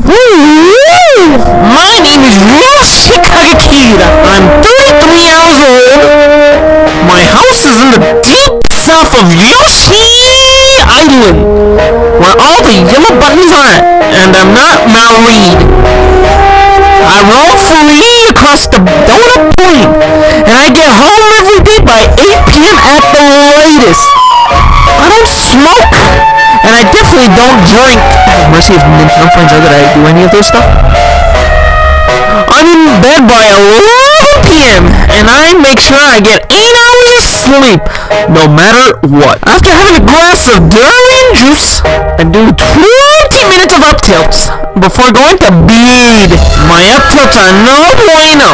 My name is Yoshikage. I'm 33 years old. My house is in the deep south of Yoshi Island, where all the yellow buttons are at, and I'm not married. I roam free across the donut plain, and I get home every day by 8 p.m. at the latest. I don't smoke, and I definitely don't drink. Mercy if Nintendo finds out that I do any of those stuff. I'm in bed by 11 p.m. and I make sure I get 8 hours of sleep, no matter what. After having a glass of durian juice, I do 20 minutes of up tilts before going to bed. My up tilts are no bueno.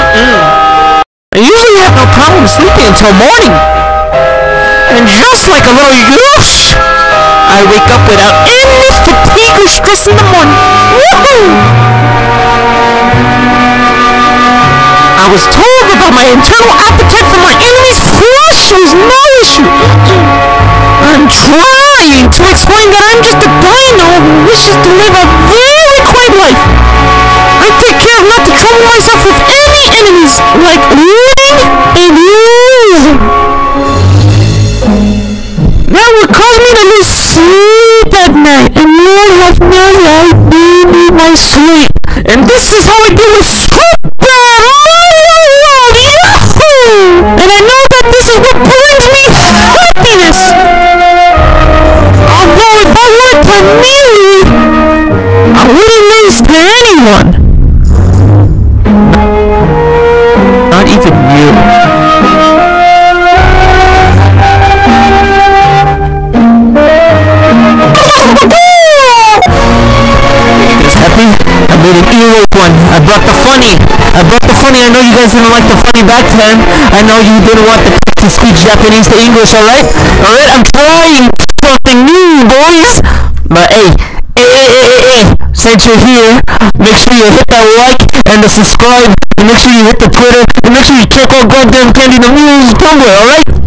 I usually have no problem sleeping until morning. And just like a little Yosh, I wake up without any fatigue or stress in the morning. Woohoo! I was told about my internal appetite for my enemy's flesh was no issue. I'm trying to explain that I'm just a dino who wishes to live a very quiet life. I take care not to trouble myself with any enemies, like living and losing. That would cause me to lose sleep at night, and Lord have mercy, I do need my sleep. And this is how I deal with sleep bad all around, yahoo! And I know that this is what brings me happiness. Although if I were to marry, I wouldn't lose to anyone. Not even you. I made an earlobe one. I brought the funny. I know you guys didn't like the funny back then. I know you didn't want the text to speech Japanese to English, alright? Alright, I'm trying something new, boys. But hey, since you're here, make sure you hit that like and the subscribe, and make sure you hit the Twitter, and make sure you check out goddamn Candy the Muse Tumblr, alright?